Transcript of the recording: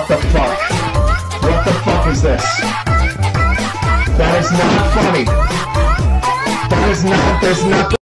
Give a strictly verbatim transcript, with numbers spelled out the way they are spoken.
What the fuck? What the fuck is this? That is not funny. That is not, there's not